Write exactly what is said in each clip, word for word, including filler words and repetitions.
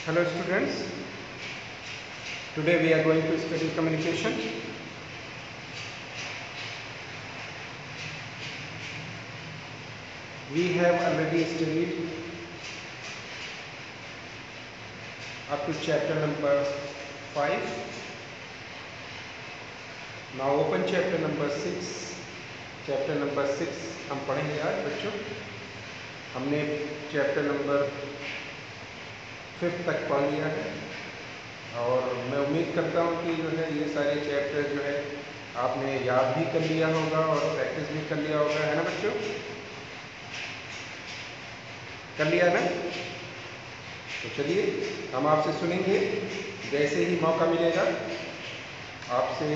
Hello students, today we are going to study communication. We have already studied up to chapter number five. Now open chapter number six. Chapter number six हम पढ़ेंगे आज बच्चों. हमने chapter number fifth तक पढ़ लिया है और मैं उम्मीद करता हूँ कि जो है ये सारे चैप्टर जो है आपने याद भी कर लिया होगा और प्रैक्टिस भी कर लिया होगा, है ना बच्चों? कर लिया ना? तो चलिए हम आपसे सुनेंगे, जैसे ही मौका मिलेगा आपसे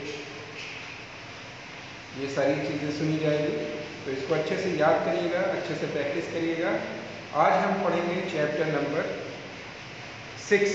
ये सारी चीज़ें सुनी जाएगी, तो इसको अच्छे से याद करिएगा, अच्छे से प्रैक्टिस करिएगा. आज हम पढ़ेंगे चैप्टर नंबर सिक्स.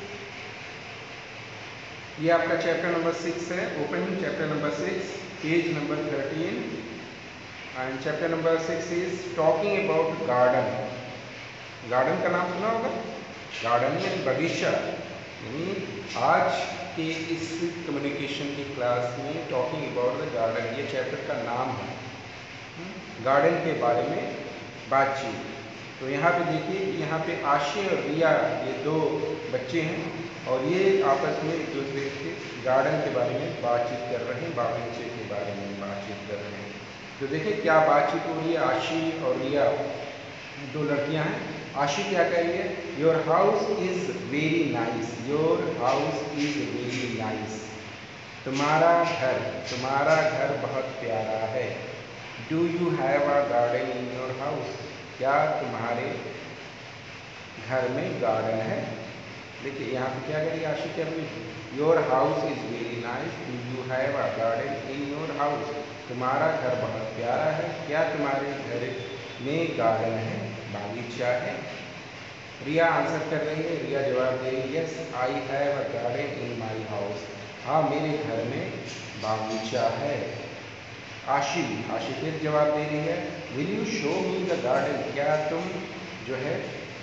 ये आपका चैप्टर नंबर सिक्स है. Open chapter number six, page number thirteen. And chapter number six is talking about garden. Garden का नाम सुना होगा, गार्डन यानी बगीचा. यानी आज के इस कम्युनिकेशन की क्लास में टॉकिंग अबाउट द गार्डन, ये चैप्टर का नाम है. गार्डन के बारे में बातचीत. तो यहाँ पे देखिए, यहाँ पे आशी और रिया ये दो बच्चे हैं और ये आपस में एक दूसरे के गार्डन के बारे में बातचीत कर रहे हैं, बागीचे के बारे में बातचीत कर रहे हैं. तो देखिए क्या बातचीत हो रही है. आशी और रिया दो लड़कियाँ हैं. आशी क्या कह रही है? Your house is very nice. Your house is very nice. तुम्हारा घर, तुम्हारा घर बहुत प्यारा है. Do you have a garden in your house? क्या तुम्हारे घर में गार्डन है? देखिए यहाँ पे क्या करिए, आशी क्या बोली? Your house is very nice. Do you have a garden in your house? तुम्हारा घर बहुत प्यारा है. क्या तुम्हारे घर में गार्डन है, बागीचा है? रिया आंसर कर रही है, रिया जवाब दे रही है, yes I have a garden in my house. हाँ, मेरे घर में बागीचा है. आशी आशी फिर जवाब दे रही है, will you show me the garden? क्या तुम जो है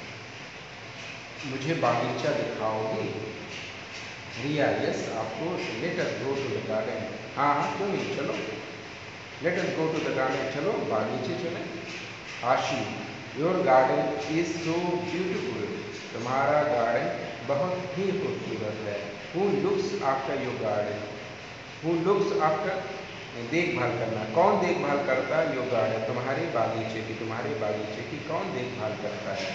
मुझे बागीचा दिखाओगी? रिया, यस आपको. Let us go to the garden. हाँ हाँ क्यों नहीं, चलो. Let us go to the garden, चलो बागीचे चलें. Ashi, your garden is so beautiful. तुम्हारा गार्डन बहुत ही खूबसूरत है. Who looks after your garden? Who looks after, देखभाल करना. कौन देखभाल करता है? योर गार्डन, तुम्हारे बागीचे की. तुम्हारे बागीचे की कौन देखभाल करता है?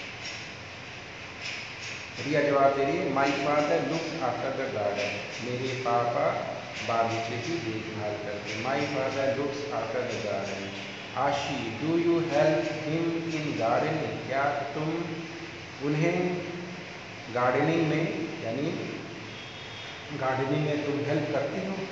रिया जवाब दे रही है, my father looks after the garden. मेरे पापा बागीचे की देखभाल करते. My father looks after the garden. Ashi, do you help him in gardening? क्या तुम उन्हें गार्डनिंग में, यानी गार्डनिंग में तुम हेल्प करती हो?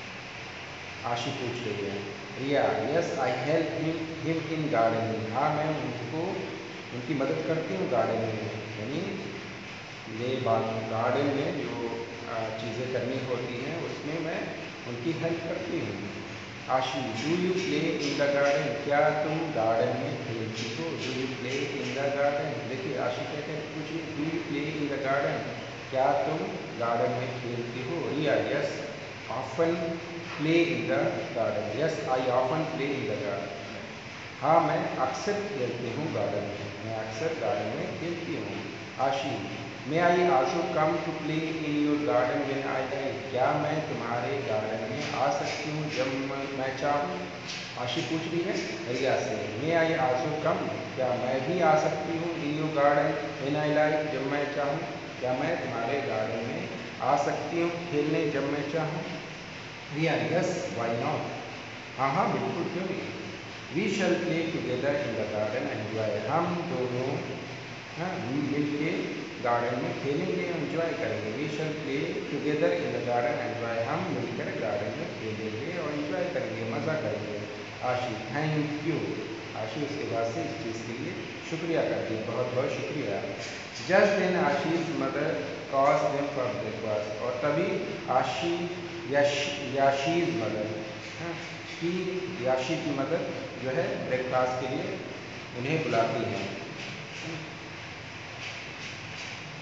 आशी पूछ रही है. Riya, yes I help him him in gardening. हाँ, मैं उनको उनकी मदद करती हूँ गार्डनिंग में. यानी ये बात, गार्डन में जो चीज़ें करनी होती हैं उसमें मैं उनकी हेल्प करती हूँ. Ashi, do you play in the garden? क्या तुम गार्डन में खेलती हो? Do you play in the garden? देखिए आशी क्या कहते हैं, पूछिए, do you play in the garden? क्या तुम गार्डन में खेलती हो? Riya, yes often play in the garden. Yes I often play in the garden. हाँ, मैं अक्सर खेलती हूँ गार्डन में. मैं अक्सर गार्डन में खेलती हूँ. Ashi, may I also come to play in your garden when I like? क्या मैं तुम्हारे गार्डन में आ सकती हूँ जब मैं चाहूँ? आशी पूछ रही है रिया से, मे आई आल्सो कम? क्या मैं भी आ सकती हूँ in your garden when I like? जब मैं चाहूँ. क्या मैं तुम्हारे गार्डन में आ सकती हूँ खेलने जब मैं चाहूँ? Riya, yes why not? हाँ हाँ बिल्कुल, क्यों नहीं. We shall play together in the garden enjoy. हम दोनों हाँ मिल के गार्डन में खेलेंगे, एंजॉय करेंगे. We shall play together in the garden enjoy. हम मिलकर गार्डन में खेलेंगे और एंजॉय करेंगे, मज़ा करेंगे. आशी, थैंक यू. आशी उसके बाद से इस चीज़ के लिए शुक्रिया करती है, बहुत बहुत शुक्रिया. Just then Ashi's mother calls them for breakfast. और तभी आशी याशीज मदर हाँ की याशी की मदर जो है ब्रेकफास्ट के लिए उन्हें बुलाती हैं.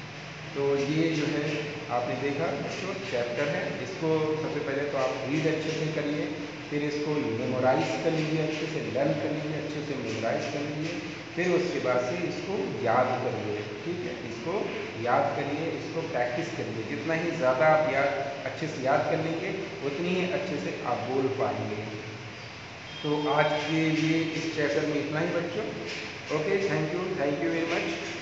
तो ये जो है आपने देखा बच्चों चैप्टर है, इसको सबसे पहले तो आप रीड अच्छे से करिए, फिर इसको मेमोराइज कर लीजिए, अच्छे से लर्न कर लीजिए, अच्छे से मेमोराइज कर लीजिए, फिर उसके बाद से इसको याद करिए। ठीक है, इसको याद करिए, इसको प्रैक्टिस करिए। जितना ही ज़्यादा आप याद अच्छे से याद कर लेंगे उतनी ही अच्छे से आप बोल पाएंगे। तो आज के लिए इस चैप्टर में इतना ही बच्चों। Okay, thank you, thank you very much.